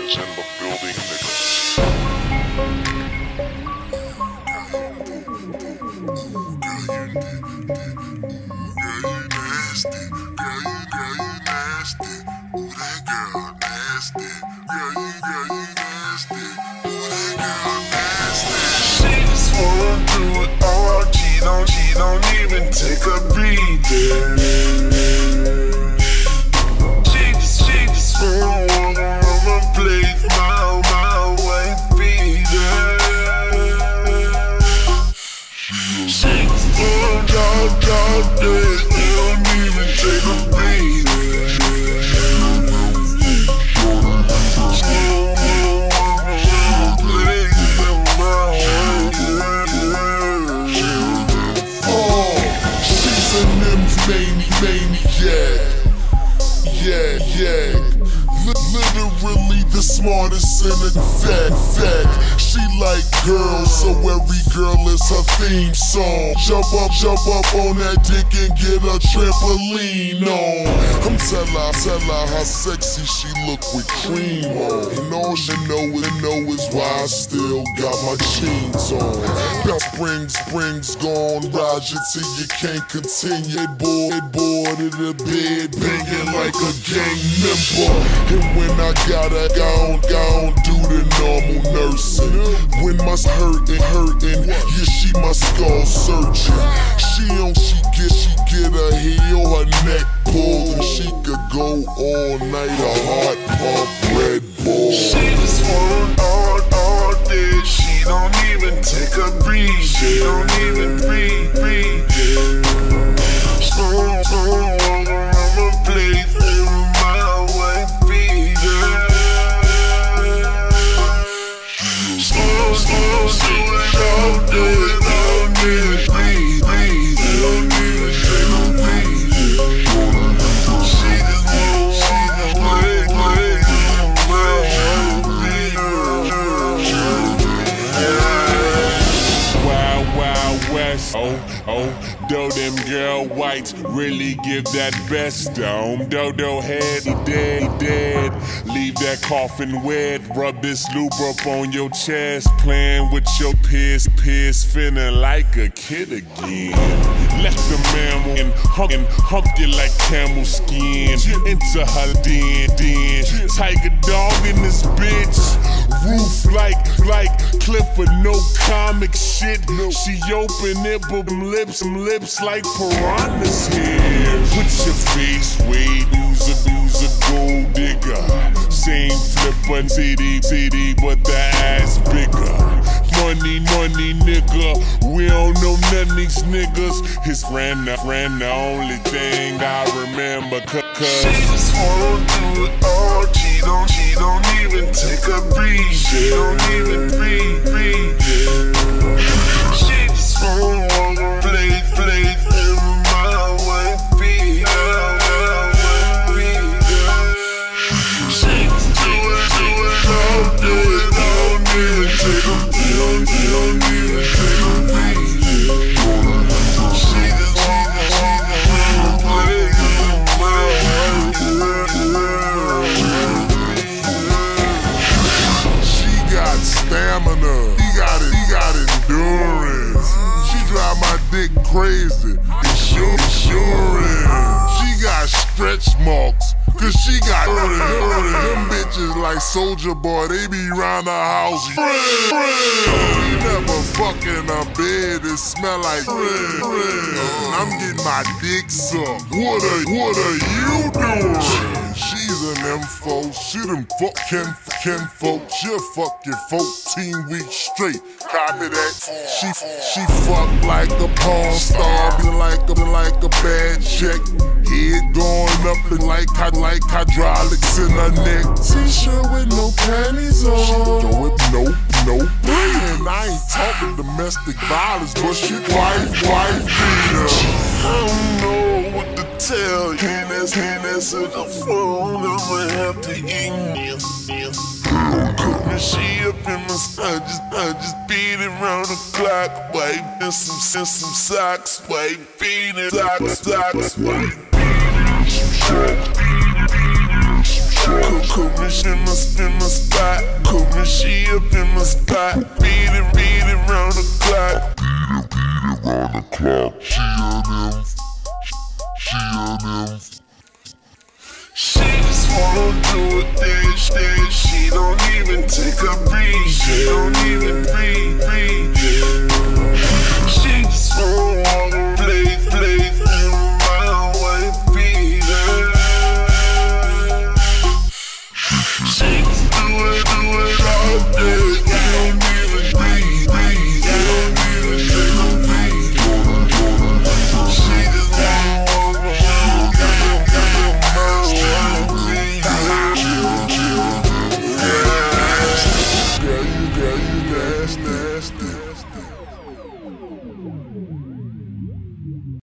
is in the building, nigga. She don't even take a breather. She just wanna walk around my place, my wife beater. She just wanna drop dead. She don't even take a breather. Literally the smartest in the fact. She like girls, so every girl is her theme song. Jump up on that dick and get a trampoline on. I'm tell her how sexy she look with cream on. And all she know is why I still got my jeans on. Springs gone, ride you till you can't continue. Bored of the bed, banging like a gang member. And when I gotta go on, do the normal nursing. When my hurting, yeah, she my skull searching. She get her heel, her neck pulled, and she could go all night, a heart pump, Red Bull. She just want all day, she don't even take a breathe, she don't even breathe. So walk around my place, and my wife beater. Though them girl whites really give that best dome. Dodo head, he dead. Leave that coffin wet. Rub this lube up on your chest. Playing with your piss, feeling like a kid again. Let the mammal and hump you like camel skin. Into her den. Tiger dog in this bitch. Roof like Clifford, no comic shit. She open it, but them lips like piranhas here. Put your face way, use a gold digger. Same flipper, CD, but the ass bigger. Money, nigga. We don't know none of these niggas. His friend, the only thing I remember. She just wanna do it all. She don't even take a breathe. She don't even breathe. She just wanna walk around place, and my wife beater. She just do it all day. Don't even take a breathe. Don't even take a breathe. She just stamina, he got endurance. She drive my dick crazy, insurance. She got stretch marks, cause she got them bitches like Soldier Boy, they be round the house. We never fuck in a bed, it smell like I'm getting my dick sucked. What are you doing? She's an info, she done fuck Ken folk. She'll fuck you 14 weeks straight. Copy that. She fuck like a porn star, be like a bad chick. Head going up and like hydraulics in her neck. T-shirt with no panties on. She throw it, nope. And I ain't talking domestic violence, but she wife beater. I don't know what to tell you. Can't answer the phone, I'ma have to eat. She up in my spot, I just beat it round the clock, wipe, and some socks, wipe, beat it, socks, wipe, beat it, some shorts, beat it, some Coolness in my spot. Coolness, she up in my spot. Beat it round the clock. Beat it round the clock. She just wanna do a thing. She don't even take a breath. She don't even breathe.